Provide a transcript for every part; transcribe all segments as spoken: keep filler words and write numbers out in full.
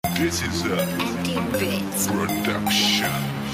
This is a Anti-Bits production.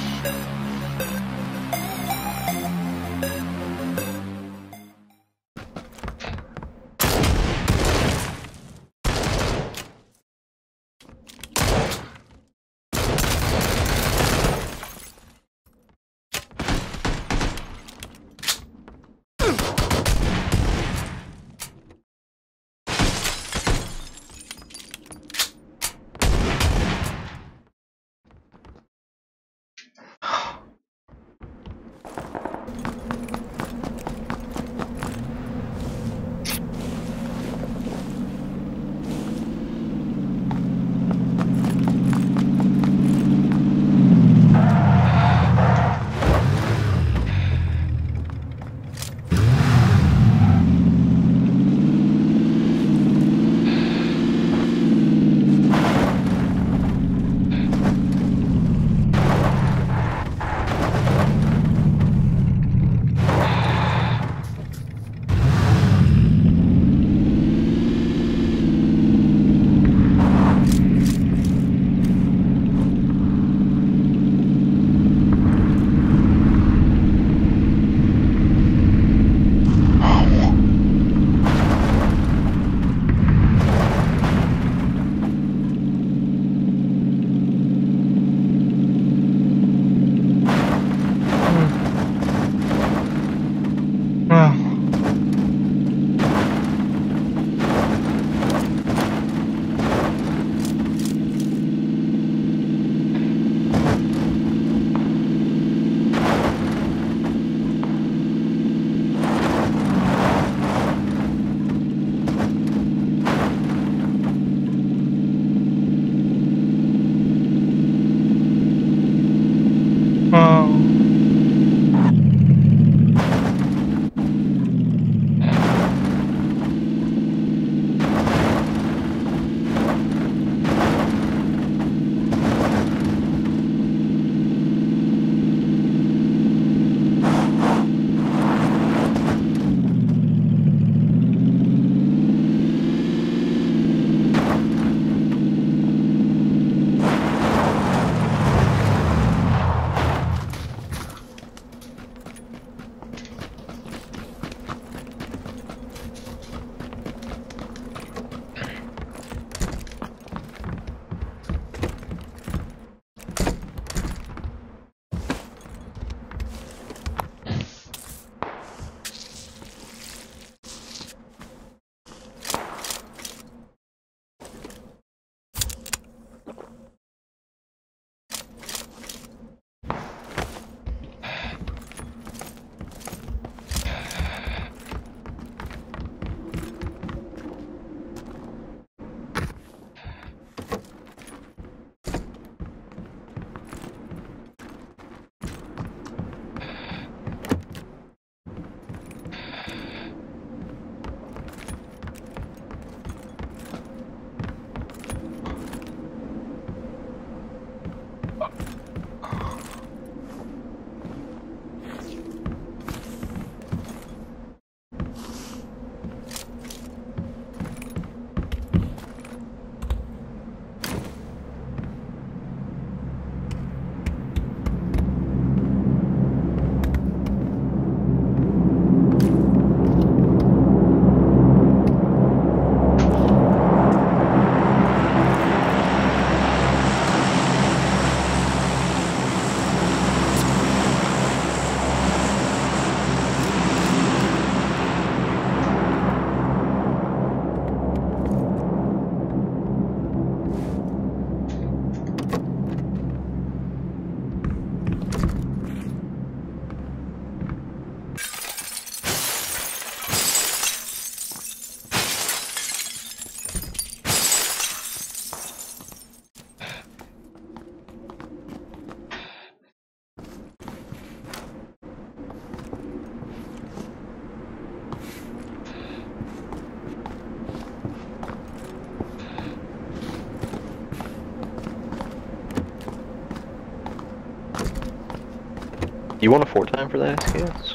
You want a four time for that, yes?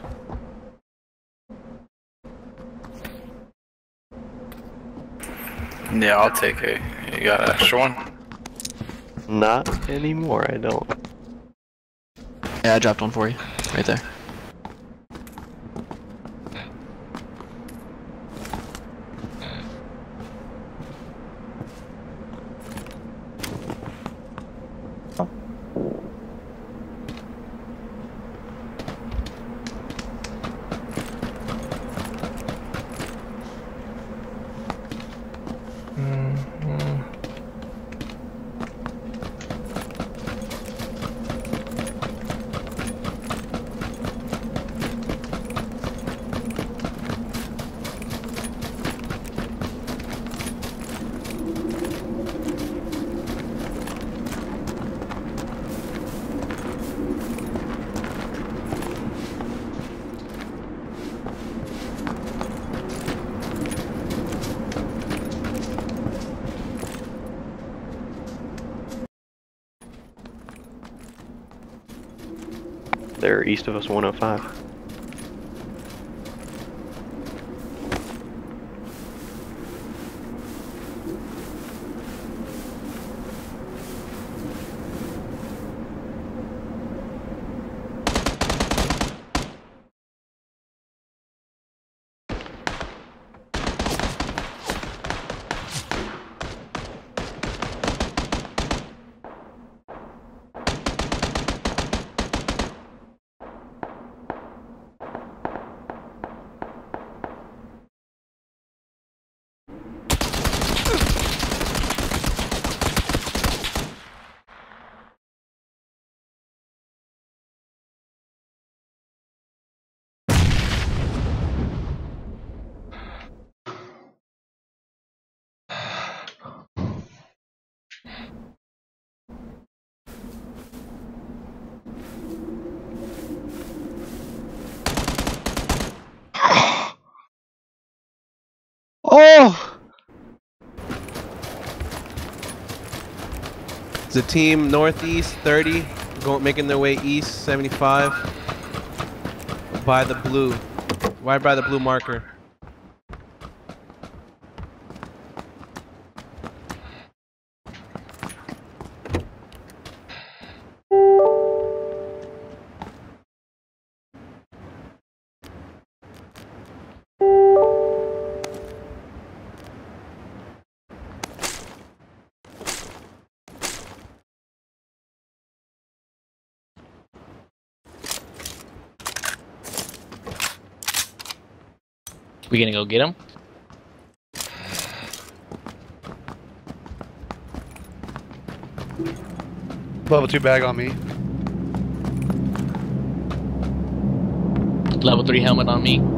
Yeah, I'll take it. You got an extra one? Not anymore, I don't. Yeah, I dropped one for you. Right there. They're east of us, one oh five. Oh! It's a team northeast thirty, going making their way east seventy-five. By the blue, right by the blue marker. We gonna go get him? Level two bag on me. Level three helmet on me.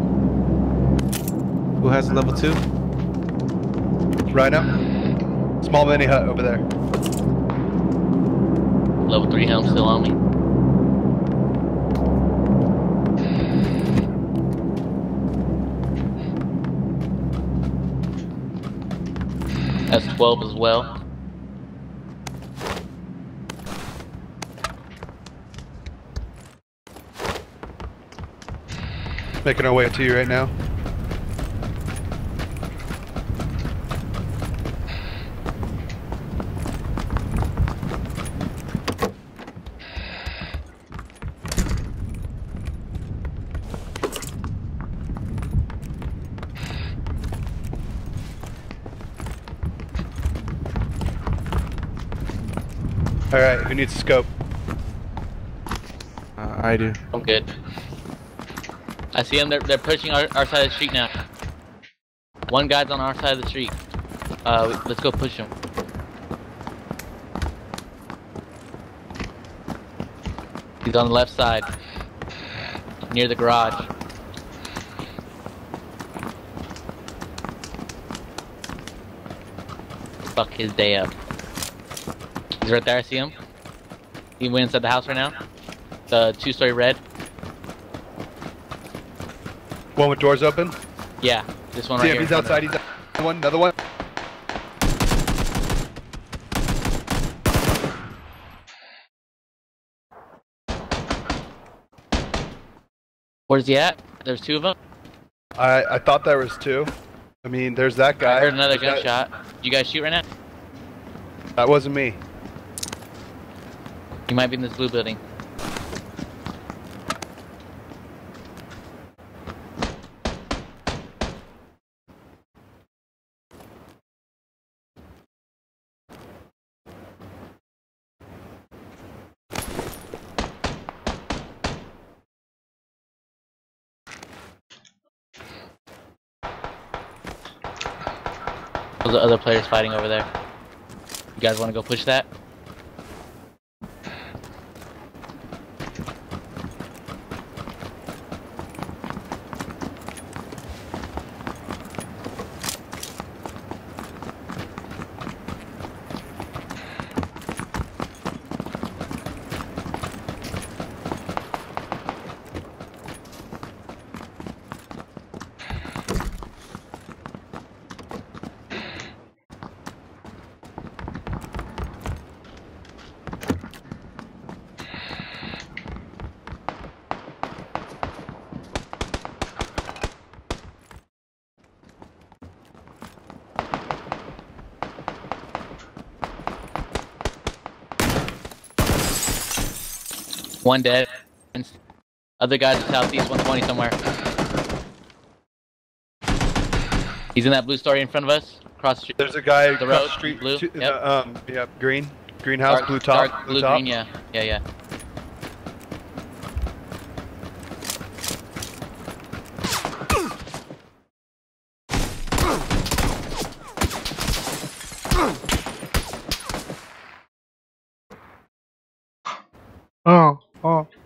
Who has a level two? Rhino. Small mini hut over there. Level three helmet still on me. S twelve as well. Making our way to you right now. Alright, who needs a scope? Uh, I do. I'm good. I see them. They're they're pushing our, our side of the street now. One guy's on our side of the street. Uh, let's go push him. He's on the left side, near the garage. Fuck his day up. He's right there. I see him. He went inside the house right now. The two-story red. One with doors open. Yeah, this one See right him, here. he's outside, he's outside. One, another one. Where's he at? There's two of them. I, I thought there was two. I mean, there's that guy. I heard another There's that- gunshot. You guys shoot right now? That wasn't me. He might be in this blue building. Those are other players fighting over there. You guys want to go push that? One dead. Other guys at southeast one twenty somewhere. He's in that blue story in front of us. Across the street. There's a guy The across road, the street. blue, to- yep. uh, um, yeah, green. Greenhouse, Dark- blue top. dark blue blue top. green, yeah. Yeah, yeah. Oh, oh.